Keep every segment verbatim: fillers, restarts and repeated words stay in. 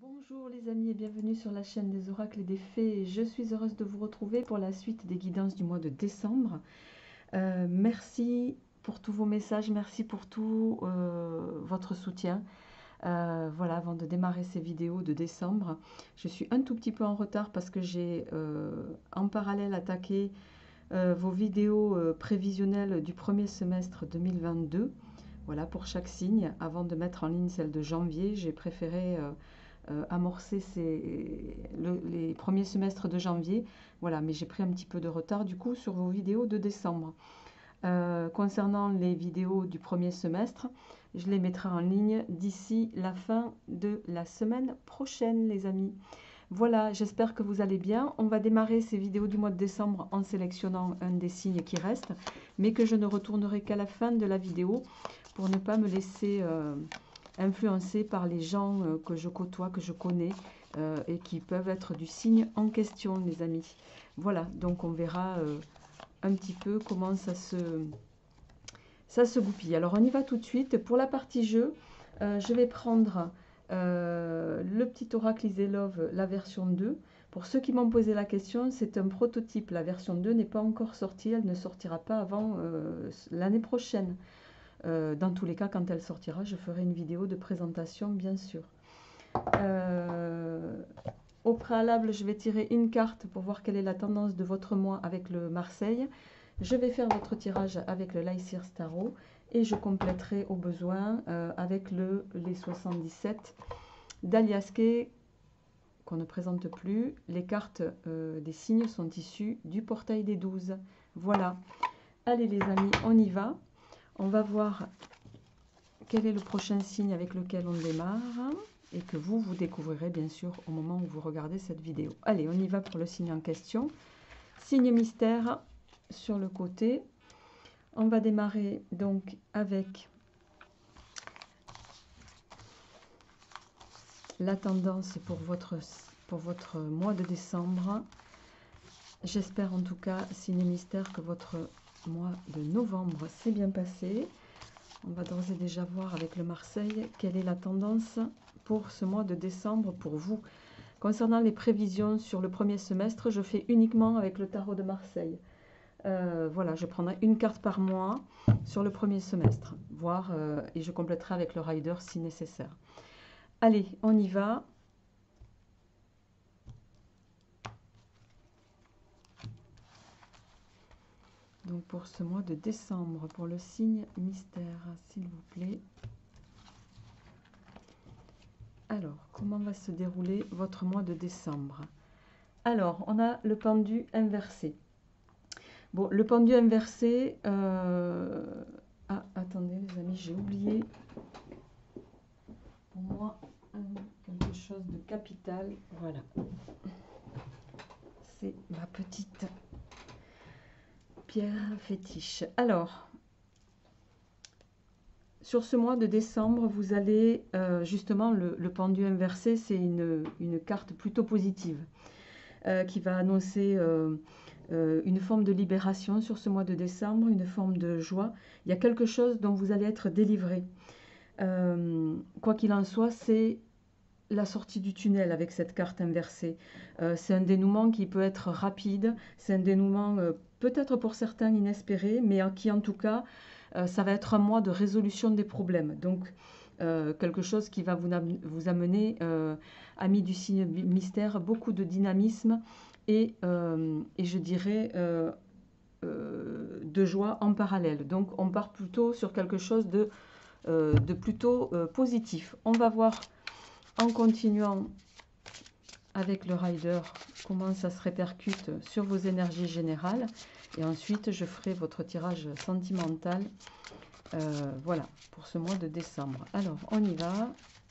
Bonjour les amis et bienvenue sur la chaîne des oracles et des fées. Je suis heureuse de vous retrouver pour la suite des guidances du mois de décembre. Euh, merci pour tous vos messages, merci pour tout euh, votre soutien. Euh, voilà, avant de démarrer ces vidéos de décembre, je suis un tout petit peu en retard parce que j'ai euh, en parallèle attaqué euh, vos vidéos euh, prévisionnelles du premier semestre deux mille vingt-deux. Voilà, pour chaque signe, avant de mettre en ligne celle de janvier, j'ai préféré euh, euh, amorcer ces, le, les premiers semestres de janvier. Voilà, mais j'ai pris un petit peu de retard du coup sur vos vidéos de décembre. Euh, concernant les vidéos du premier semestre, je les mettrai en ligne d'ici la fin de la semaine prochaine, les amis. Voilà, j'espère que vous allez bien. On va démarrer ces vidéos du mois de décembre en sélectionnant un des signes qui reste, mais que je ne retournerai qu'à la fin de la vidéo pour ne pas me laisser euh, influencer par les gens euh, que je côtoie, que je connais euh, et qui peuvent être du signe en question, les amis. Voilà, donc on verra euh, un petit peu comment ça se, ça se goupille. Alors on y va tout de suite. Pour la partie jeu, euh, je vais prendre euh, le petit oracle Iselove, la version deux. Pour ceux qui m'ont posé la question, c'est un prototype. La version deux n'est pas encore sortie. Elle ne sortira pas avant euh, l'année prochaine. Euh, dans tous les cas, quand elle sortira, je ferai une vidéo de présentation, bien sûr. Euh, au préalable, je vais tirer une carte pour voir quelle est la tendance de votre mois avec le Marseille. Je vais faire votre tirage avec le Lycir Tarot et je compléterai au besoin euh, avec le, les soixante-dix-sept d'Aliasquet qu'on ne présente plus. Les cartes euh, des signes sont issues du portail des douze. Voilà. Allez les amis, on y va. On va voir quel est le prochain signe avec lequel on démarre et que vous, vous découvrirez bien sûr au moment où vous regardez cette vidéo. Allez, on y va pour le signe en question. Signe mystère sur le côté. On va démarrer donc avec la tendance pour votre, pour votre mois de décembre. J'espère en tout cas, signe mystère, que votre mois de novembre s'est bien passé. On va d'ores et déjà voir avec le Marseille quelle est la tendance pour ce mois de décembre pour vous. Concernant les prévisions sur le premier semestre, je fais uniquement avec le tarot de Marseille. Euh, voilà, je prendrai une carte par mois sur le premier semestre, voire, euh, et je compléterai avec le rider si nécessaire. Allez, on y va. Donc pour ce mois de décembre, pour le signe mystère, s'il vous plaît. Alors, comment va se dérouler votre mois de décembre? Alors, on a le pendu inversé. Bon, le pendu inversé... Euh... Ah, attendez les amis, j'ai oublié. Pour moi, quelque chose de capital. Voilà. C'est ma petite pierre fétiche. Alors, sur ce mois de décembre, vous allez, euh, justement, le, le pendu inversé, c'est une, une carte plutôt positive euh, qui va annoncer euh, euh, une forme de libération sur ce mois de décembre, une forme de joie. Il y a quelque chose dont vous allez être délivré. Euh, quoi qu'il en soit, c'est la sortie du tunnel avec cette carte inversée. Euh, c'est un dénouement qui peut être rapide, c'est un dénouement euh, peut-être pour certains inespéré, mais qui en tout cas, euh, ça va être un mois de résolution des problèmes. Donc, euh, quelque chose qui va vous, vous amener, euh, amis du signe mystère, beaucoup de dynamisme et, euh, et je dirais, euh, euh, de joie en parallèle. Donc, on part plutôt sur quelque chose de, euh, de plutôt euh, positif. On va voir en continuant avec le rider comment ça se répercute sur vos énergies générales. Et ensuite, je ferai votre tirage sentimental. Euh, voilà, pour ce mois de décembre. Alors, on y va.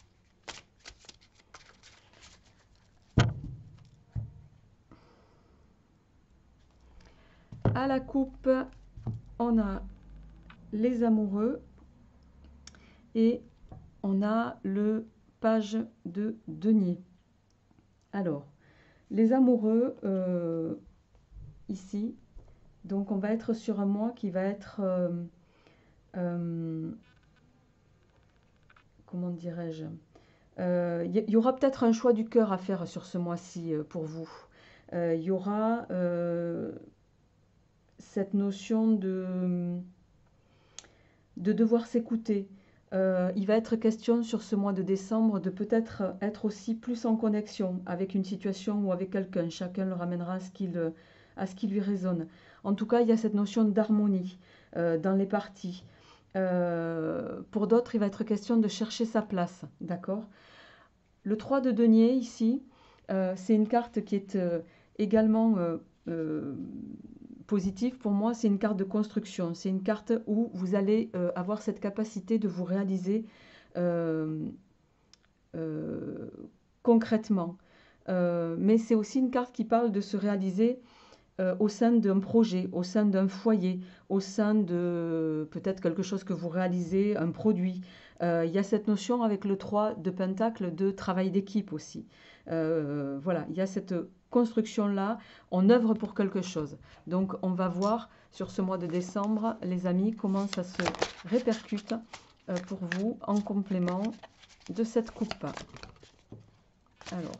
À la coupe, on a les amoureux et on a le page de denier. Alors, les amoureux, euh, ici, donc on va être sur un mois qui va être... Euh, Euh, comment dirais-je, Euh, Il y, y aura peut-être un choix du cœur à faire sur ce mois-ci euh, pour vous. Euh, Il y aura euh, cette notion de, de devoir s'écouter. Euh, il va être question sur ce mois de décembre de peut-être être aussi plus en connexion avec une situation ou avec quelqu'un. Chacun le ramènera à ce qu'il, à ce qui lui résonne. En tout cas, il y a cette notion d'harmonie euh, dans les parties. Euh, pour d'autres, il va être question de chercher sa place, d'accord? Le trois de denier ici, euh, c'est une carte qui est euh, également euh, euh, positive pour moi. C'est une carte de construction. C'est une carte où vous allez euh, avoir cette capacité de vous réaliser euh, euh, concrètement. Euh, mais c'est aussi une carte qui parle de se réaliser euh, au sein d'un projet, au sein d'un foyer, au sein de peut-être quelque chose que vous réalisez, un produit. Euh, il y a cette notion avec le trois de Pentacle de travail d'équipe aussi. Euh, voilà, il y a cette construction-là, on œuvre pour quelque chose. Donc on va voir sur ce mois de décembre, les amis, comment ça se répercute euh, pour vous en complément de cette coupe. Alors,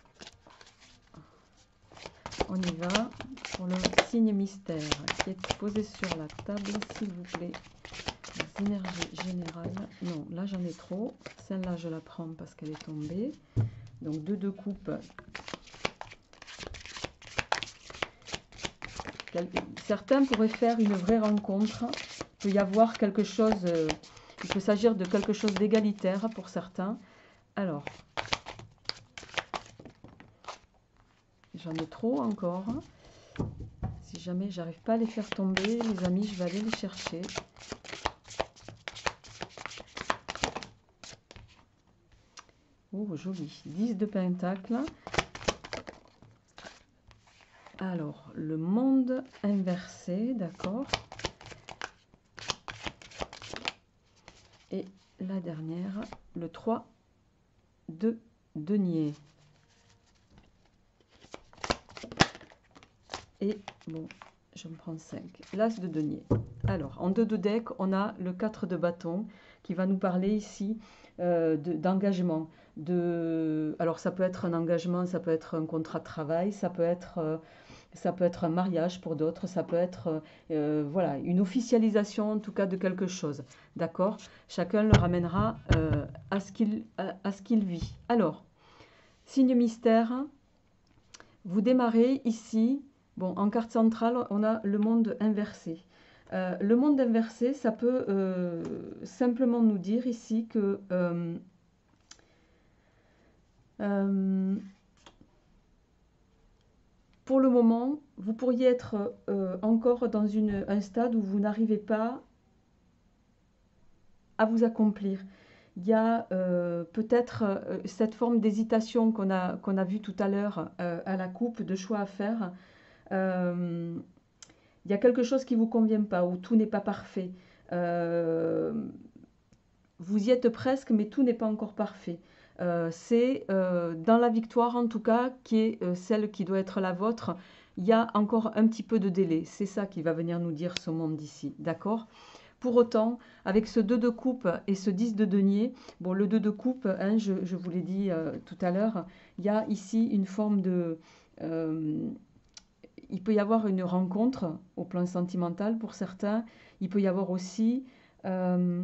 on y va pour le signe mystère qui est posé sur la table, s'il vous plaît. Les énergies générales. Non, là j'en ai trop. Celle-là, je la prends parce qu'elle est tombée. Donc, deux de coupe. Certains pourraient faire une vraie rencontre. Il peut y avoir quelque chose, euh, il peut s'agir de quelque chose d'égalitaire pour certains. Alors, j'en ai trop encore. Si jamais j'arrive pas à les faire tomber, les amis, je vais aller les chercher. Oh, joli. dix de pentacle. Alors, le monde inversé, d'accord. Et la dernière, le trois de denier. Et bon, je me prends cinq. L'as de denier. Alors, en deux de deck, on a le quatre de bâton qui va nous parler ici euh, d'engagement. De, alors, ça peut être un engagement, ça peut être un contrat de travail, ça peut être, euh, ça peut être un mariage pour d'autres, ça peut être euh, voilà, une officialisation en tout cas de quelque chose. D'accord? Chacun le ramènera euh, à ce qu'il à, à ce qu'il vit. Alors, signe mystère, vous démarrez ici. Bon, en carte centrale, on a le monde inversé. Euh, le monde inversé, ça peut euh, simplement nous dire ici que euh, euh, pour le moment, vous pourriez être euh, encore dans une, un stade où vous n'arrivez pas à vous accomplir. Il y a euh, peut-être euh, cette forme d'hésitation qu'on a, qu'on a vue tout à l'heure euh, à la coupe, de choix à faire. Euh, il y a quelque chose qui ne vous convient pas, où tout n'est pas parfait. Euh, vous y êtes presque, mais tout n'est pas encore parfait. Euh, c'est euh, dans la victoire, en tout cas, qui est euh, celle qui doit être la vôtre, il y a encore un petit peu de délai. C'est ça qui va venir nous dire ce monde d'ici, d'accord? Pour autant, avec ce deux de coupe et ce dix de denier, bon, le deux de coupe, hein, je, je vous l'ai dit euh, tout à l'heure, il y a ici une forme de... Euh, il peut y avoir une rencontre au plan sentimental pour certains. Il peut y avoir aussi, euh,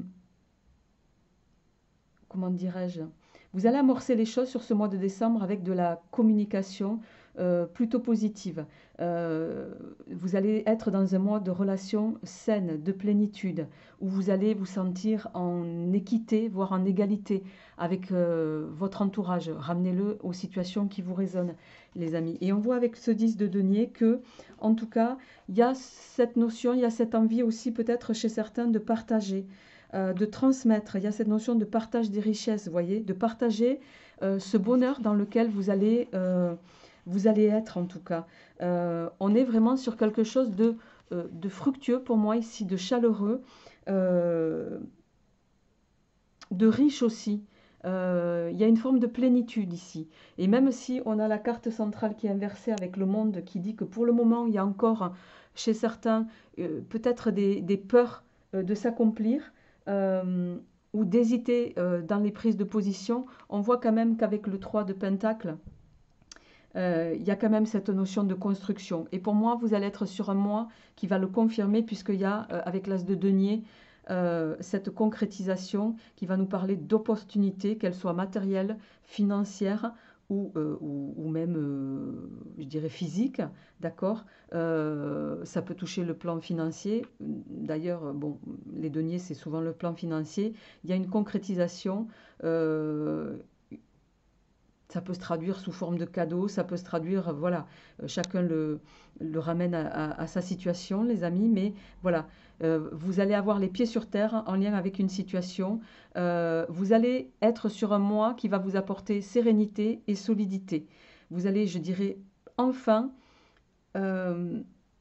comment dirais-je, vous allez amorcer les choses sur ce mois de décembre avec de la communication euh, plutôt positive. Euh, vous allez être dans un mois de relations saines, de plénitude, où vous allez vous sentir en équité, voire en égalité avec euh, votre entourage. Ramenez-le aux situations qui vous résonnent, les amis. Et on voit avec ce dix de denier que, en tout cas, il y a cette notion, il y a cette envie aussi peut-être chez certains de partager. Euh, de transmettre, il y a cette notion de partage des richesses, vous voyez, de partager euh, ce bonheur dans lequel vous allez, euh, vous allez être en tout cas. Euh, on est vraiment sur quelque chose de, euh, de fructueux pour moi ici, de chaleureux, euh, de riche aussi. Euh, il y a une forme de plénitude ici. Et même si on a la carte centrale qui est inversée avec le monde qui dit que pour le moment, il y a encore chez certains euh, peut-être des, des peurs euh, de s'accomplir, euh, ou d'hésiter euh, dans les prises de position, on voit quand même qu'avec le trois de Pentacle, euh, il y a quand même cette notion de construction. Et pour moi, vous allez être sur un mois qui va le confirmer, puisqu'il y a, euh, avec l'as de denier, euh, cette concrétisation qui va nous parler d'opportunités, qu'elles soient matérielles, financières, ou, euh, ou, ou même, euh, je dirais, physiques, d'accord. Euh, ça peut toucher le plan financier. D'ailleurs, bon, les deniers, c'est souvent le plan financier. Il y a une concrétisation. euh, Ça peut se traduire sous forme de cadeau, ça peut se traduire, voilà, euh, chacun le, le ramène à, à- à sa situation, les amis, mais voilà, euh, vous allez avoir les pieds sur terre en lien avec une situation. Euh, vous allez être sur un mois qui va vous apporter sérénité et solidité. Vous allez, je dirais, enfin euh,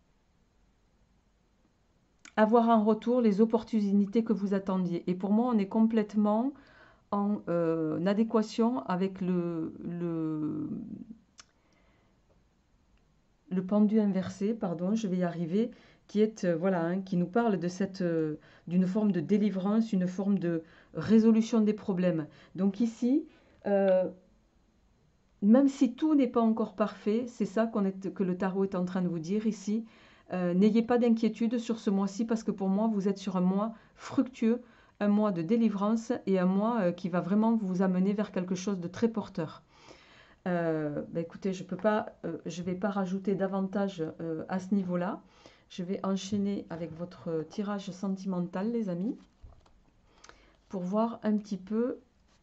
avoir en retour les opportunités que vous attendiez. Et pour moi, on est complètement en euh, adéquation avec le, le, le pendu inversé, pardon, je vais y arriver, qui est, euh, voilà, hein, qui nous parle de cette, euh, d'une forme de délivrance, une forme de résolution des problèmes. Donc ici, euh, même si tout n'est pas encore parfait, c'est ça qu'on est, que le tarot est en train de vous dire ici. Euh, n'ayez pas d'inquiétude sur ce mois-ci parce que pour moi, vous êtes sur un mois fructueux, un mois de délivrance et un mois euh, qui va vraiment vous amener vers quelque chose de très porteur. Euh, bah écoutez, je peux pas, euh, je vais pas rajouter davantage euh, à ce niveau-là. Je vais enchaîner avec votre tirage sentimental, les amis, pour voir un petit peu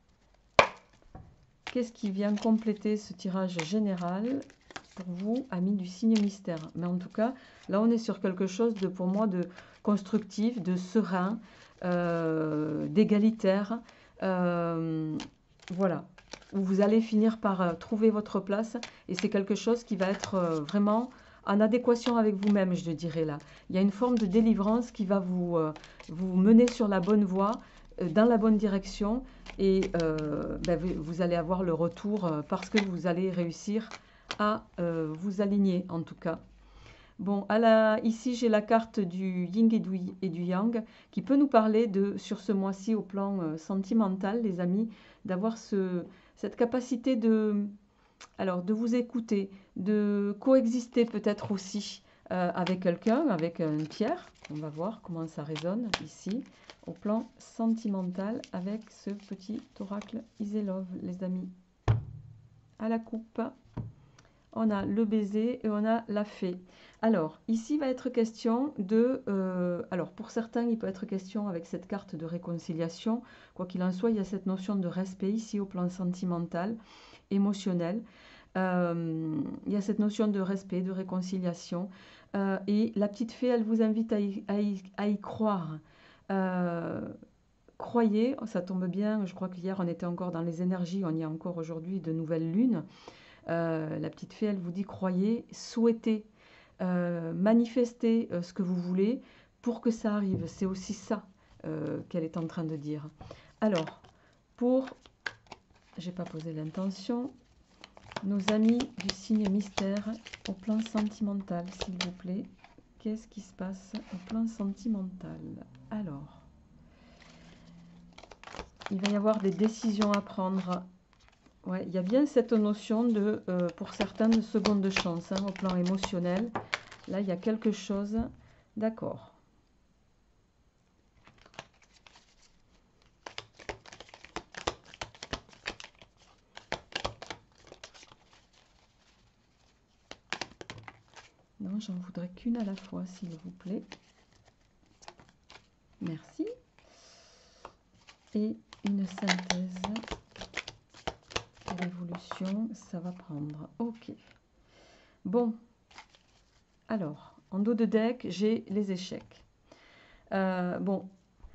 qu'est-ce qui vient compléter ce tirage général pour vous, amis du signe mystère. Mais en tout cas, là, on est sur quelque chose de, pour moi, de constructif, de serein, euh, d'égalitaire. Euh, voilà, où vous allez finir par euh, trouver votre place. Et c'est quelque chose qui va être euh, vraiment en adéquation avec vous-même, je dirais là. Il y a une forme de délivrance qui va vous, euh, vous mener sur la bonne voie, euh, dans la bonne direction. Et euh, ben, vous allez avoir le retour euh, parce que vous allez réussir à euh, vous aligner en tout cas. Bon, à la, ici j'ai la carte du yin et du, et du yang qui peut nous parler de, sur ce mois-ci au plan euh, sentimental, les amis, d'avoir ce, cette capacité de, alors, de vous écouter, de coexister peut-être aussi euh, avec quelqu'un, avec une pierre. On va voir comment ça résonne ici au plan sentimental avec ce petit oracle Iselov, les amis. À la coupe, on a le baiser et on a la fée. Alors, ici va être question de... Euh, alors, pour certains, il peut être question avec cette carte de réconciliation. Quoi qu'il en soit, il y a cette notion de respect ici au plan sentimental, émotionnel. Euh, il y a cette notion de respect, de réconciliation. Euh, et la petite fée, elle vous invite à y, à y, à y croire. Euh, croyez, ça tombe bien, je crois qu'hier on était encore dans les énergies, on y est encore aujourd'hui de nouvelles lunes. Euh, la petite fée, elle vous dit croyez, souhaitez, euh, manifestez euh, ce que vous voulez pour que ça arrive. C'est aussi ça euh, qu'elle est en train de dire. Alors, pour, j'ai pas posé l'intention, nos amis du signe mystère au plan sentimental, s'il vous plaît. Qu'est-ce qui se passe au plan sentimental? Alors, il va y avoir des décisions à prendre. Ouais, il y a bien cette notion de, euh, pour certains, de seconde chance hein, au plan émotionnel. Là, il y a quelque chose. D'accord. Non, j'en voudrais qu'une à la fois, s'il vous plaît. Merci. Et une synthèse. Révolution, ça va prendre. Ok. Bon. Alors, en dos de deck, j'ai les échecs. Euh, bon.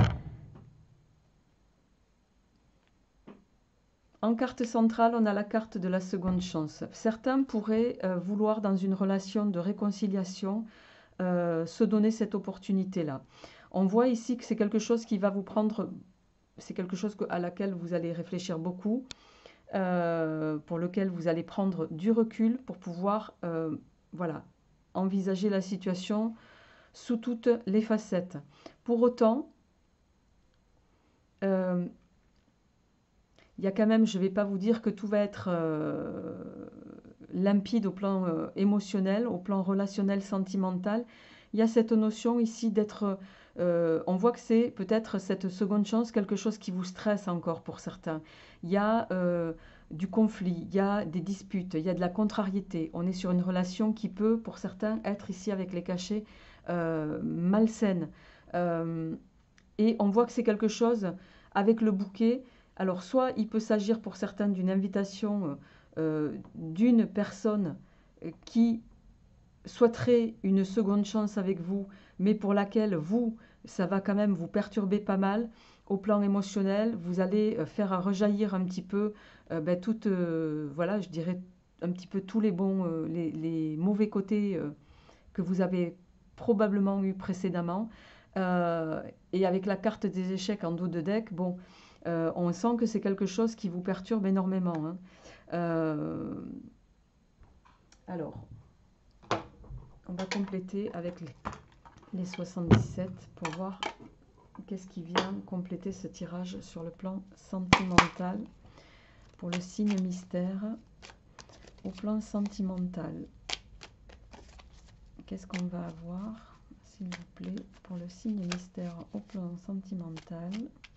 En carte centrale, on a la carte de la seconde chance. Certains pourraient euh, vouloir, dans une relation de réconciliation, euh, se donner cette opportunité-là. On voit ici que c'est quelque chose qui va vous prendre, c'est quelque chose que, à laquelle vous allez réfléchir beaucoup, euh, pour lequel vous allez prendre du recul pour pouvoir, euh, voilà, envisager la situation sous toutes les facettes. Pour autant, euh, il y a quand même, je ne vais pas vous dire que tout va être euh, limpide au plan euh, émotionnel, au plan relationnel, sentimental. Il y a cette notion ici d'être, euh, on voit que c'est peut-être cette seconde chance, quelque chose qui vous stresse encore pour certains. Il y a euh, du conflit, il y a des disputes, il y a de la contrariété. On est sur une relation qui peut, pour certains, être ici avec les cachets euh, malsaine. Euh, et on voit que c'est quelque chose avec le bouquet. Alors, soit il peut s'agir pour certains d'une invitation euh, d'une personne qui souhaiterait une seconde chance avec vous, mais pour laquelle vous, ça va quand même vous perturber pas mal au plan émotionnel. Vous allez faire rejaillir un petit peu, euh, ben, toute, euh, voilà, je dirais un petit peu tous les bons, euh, les, les mauvais côtés euh, que vous avez probablement eu précédemment. Euh, et avec la carte des échecs en dos de deck, bon, euh, on sent que c'est quelque chose qui vous perturbe énormément. Hein. Euh, alors, on va compléter avec les, les soixante-dix-sept pour voir qu'est-ce qui vient compléter ce tirage sur le plan sentimental pour le signe mystère au plan sentimental. Qu'est-ce qu'on va avoir, s'il vous plaît, pour le signe mystère au plan sentimental?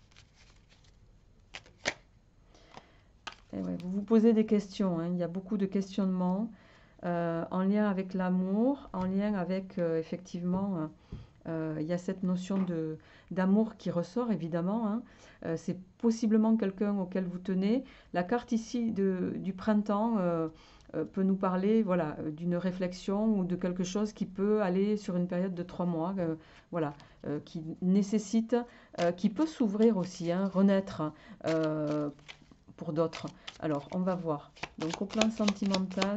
Et ouais, vous vous posez des questions, hein. Il y a beaucoup de questionnements euh, en lien avec l'amour, en lien avec euh, effectivement, euh, il y a cette notion de d'amour qui ressort évidemment. Hein. Euh, c'est possiblement quelqu'un auquel vous tenez. La carte ici de, du printemps euh, euh, peut nous parler, voilà, d'une réflexion ou de quelque chose qui peut aller sur une période de trois mois, euh, voilà, euh, qui nécessite, euh, qui peut s'ouvrir aussi, hein, renaître. Euh, pour d'autres. Alors, on va voir. Donc, au plan sentimental,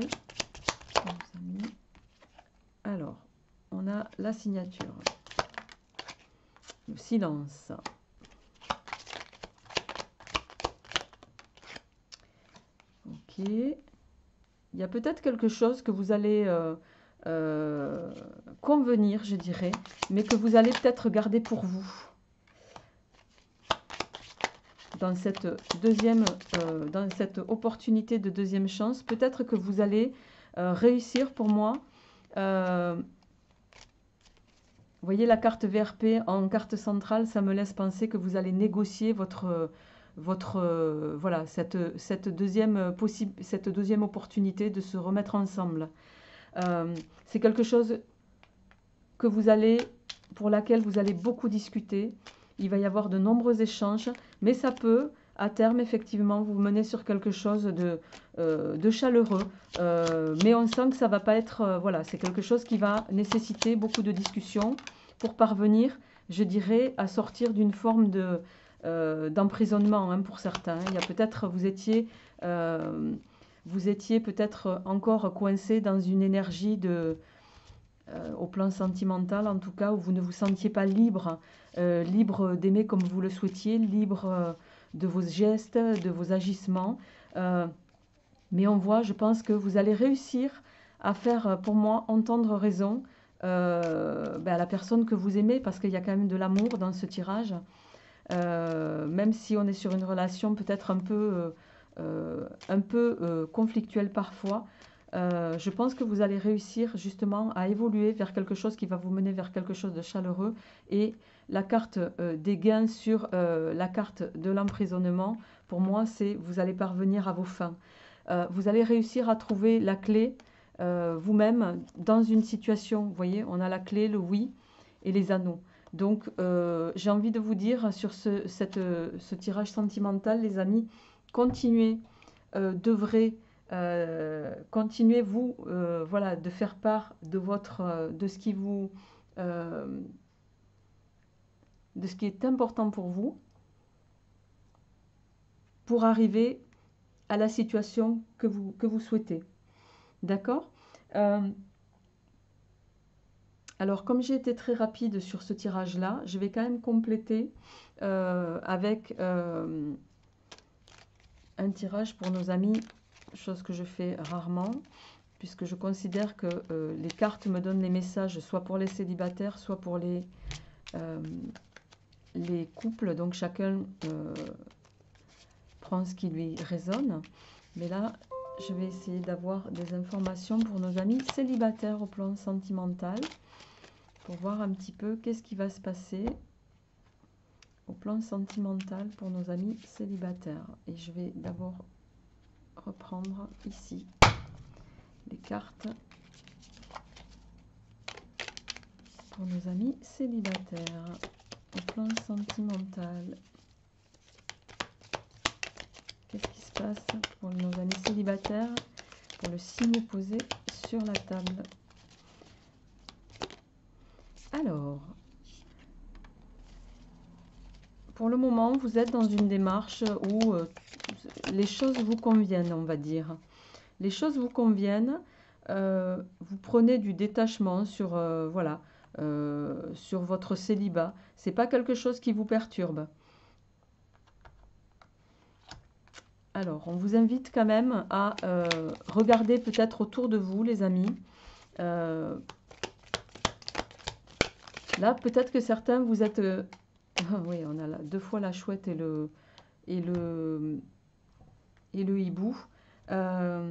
alors, on a la signature, le silence. Ok. Il y a peut-être quelque chose que vous allez euh, euh, convenir, je dirais, mais que vous allez peut-être garder pour vous. Dans cette deuxième, euh, dans cette opportunité de deuxième chance, peut-être que vous allez euh, réussir pour moi. Euh, vous voyez la carte V R P en carte centrale, ça me laisse penser que vous allez négocier votre, votre euh, voilà, cette, cette, deuxième possible, cette deuxième opportunité de se remettre ensemble. Euh, c'est quelque chose que vous allez, pour laquelle vous allez beaucoup discuter. Il va y avoir de nombreux échanges, mais ça peut, à terme, effectivement, vous mener sur quelque chose de, euh, de chaleureux. Euh, mais on sent que ça ne va pas être... Euh, voilà, c'est quelque chose qui va nécessiter beaucoup de discussions pour parvenir, je dirais, à sortir d'une forme de, euh, d'emprisonnement, hein, pour certains. Il y a peut-être, vous étiez... Euh, vous étiez peut-être encore coincé dans une énergie de... Euh, au plan sentimental en tout cas, où vous ne vous sentiez pas libre, euh, libre d'aimer comme vous le souhaitiez, libre euh, de vos gestes, de vos agissements. Euh, mais on voit, je pense que vous allez réussir à faire, pour moi, entendre raison euh, ben, à la personne que vous aimez, parce qu'il y a quand même de l'amour dans ce tirage. Euh, même si on est sur une relation peut-être un peu, euh, un peu euh, conflictuelle parfois, euh, je pense que vous allez réussir justement à évoluer vers quelque chose qui va vous mener vers quelque chose de chaleureux. Et la carte euh, des gains sur euh, la carte de l'emprisonnement, pour moi, c'est vous allez parvenir à vos fins. Euh, vous allez réussir à trouver la clé euh, vous-même dans une situation. Vous voyez, on a la clé, le oui et les anneaux. Donc, euh, j'ai envie de vous dire sur ce, cette, ce tirage sentimental, les amis, continuez euh, d'œuvrer, euh, continuez vous, euh, voilà, de faire part de votre, euh, de ce qui vous, euh, de ce qui est important pour vous, pour arriver à la situation que vous, que vous souhaitez. D'accord? euh, Alors, comme j'ai été très rapide sur ce tirage-là, je vais quand même compléter euh, avec euh, un tirage pour nos amis, chose que je fais rarement, puisque je considère que euh, les cartes me donnent les messages soit pour les célibataires, soit pour les, euh, les couples, donc chacun euh, prend ce qui lui résonne. Mais là, je vais essayer d'avoir des informations pour nos amis célibataires au plan sentimental, pour voir un petit peu qu'est-ce qui va se passer au plan sentimental pour nos amis célibataires. Et je vais d'abord reprendre ici les cartes pour nos amis célibataires au plan sentimental. Qu'est-ce qui se passe pour nos amis célibataires, pour le signe posé sur la table? Alors, pour le moment, vous êtes dans une démarche où euh, les choses vous conviennent, on va dire. Les choses vous conviennent, euh, vous prenez du détachement sur, euh, voilà, euh, sur votre célibat. Ce n'est pas quelque chose qui vous perturbe. Alors, on vous invite quand même à euh, regarder peut-être autour de vous, les amis. Euh, là, peut-être que certains, vous êtes... Euh, oui, on a là, deux fois la chouette et le, et le, et le hibou. Euh,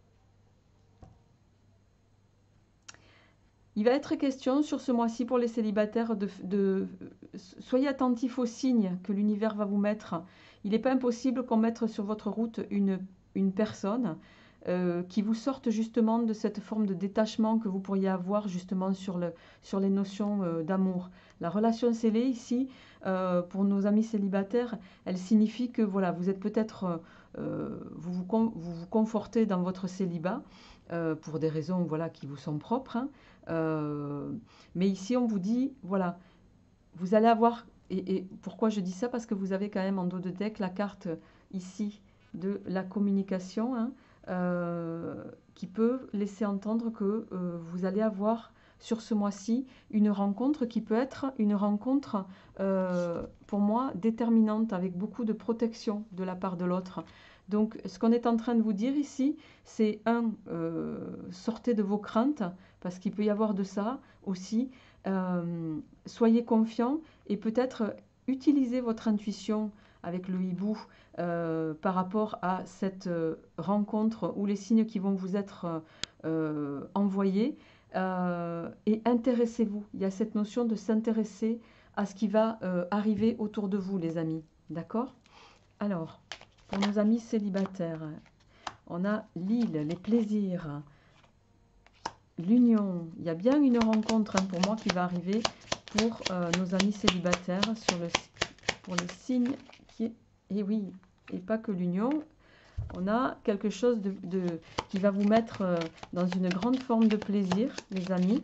il va être question sur ce mois-ci pour les célibataires de, de... Soyez attentifs aux signes que l'univers va vous mettre. Il n'est pas impossible qu'on mette sur votre route une, une personne euh, qui vous sorte justement de cette forme de détachement que vous pourriez avoir justement sur, le, sur les notions euh, d'amour. La relation scellée ici, euh, pour nos amis célibataires, elle signifie que voilà, vous êtes peut-être, euh, vous, vous, con, vous vous confortez dans votre célibat euh, pour des raisons voilà, qui vous sont propres. Hein. Euh, mais ici, on vous dit, voilà, vous allez avoir... Et, et pourquoi je dis ça? Parce que vous avez quand même en dos de deck la carte ici de la communication, hein, euh, qui peut laisser entendre que euh, vous allez avoir sur ce mois-ci une rencontre qui peut être une rencontre, euh, pour moi, déterminante, avec beaucoup de protection de la part de l'autre. Donc, ce qu'on est en train de vous dire ici, c'est un, euh, sortez de vos craintes, parce qu'il peut y avoir de ça aussi. Euh, soyez confiants et peut-être utilisez votre intuition avec le hibou euh, par rapport à cette euh, rencontre ou les signes qui vont vous être euh, envoyés euh, et intéressez-vous. Il y a cette notion de s'intéresser à ce qui va euh, arriver autour de vous, les amis. D'accord? Alors, pour nos amis célibataires, on a l'île, les plaisirs, l'union. Il y a bien une rencontre hein, pour moi qui va arriver pour euh, nos amis célibataires sur le, pour le signe qui est... Et oui, et pas que l'union. On a quelque chose de, de, qui va vous mettre euh, dans une grande forme de plaisir, les amis.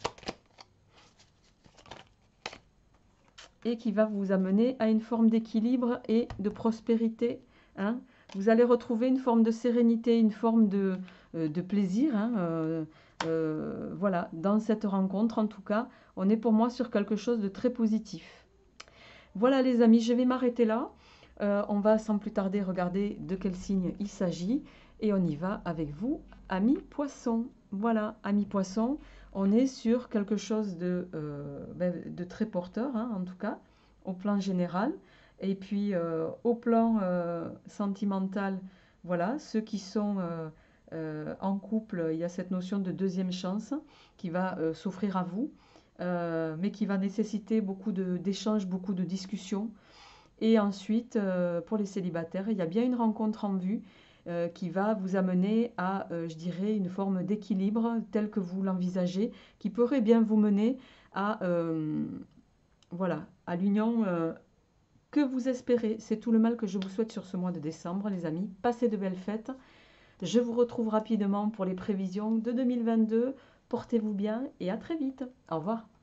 Et qui va vous amener à une forme d'équilibre et de prospérité. Hein. Vous allez retrouver une forme de sérénité, une forme de, euh, de plaisir. Hein, euh, euh, voilà, dans cette rencontre, en tout cas, on est pour moi sur quelque chose de très positif. Voilà les amis, je vais m'arrêter là. Euh, on va sans plus tarder regarder de quel signe il s'agit. Et on y va avec vous, amis poissons. Voilà, amis poissons, on est sur quelque chose de, euh, ben, de très porteur, hein, en tout cas, au plan général. Et puis, euh, au plan euh, sentimental, voilà, ceux qui sont euh, euh, en couple, il y a cette notion de deuxième chance qui va euh, s'offrir à vous, euh, mais qui va nécessiter beaucoup d'échanges, beaucoup de discussions. Et ensuite, euh, pour les célibataires, il y a bien une rencontre en vue euh, qui va vous amener à, euh, je dirais, une forme d'équilibre tel que vous l'envisagez, qui pourrait bien vous mener à, euh, voilà, à l'union euh, que vous espérez. C'est tout le mal que je vous souhaite sur ce mois de décembre, les amis. Passez de belles fêtes. Je vous retrouve rapidement pour les prévisions de deux mille vingt-deux. Portez-vous bien et à très vite. Au revoir.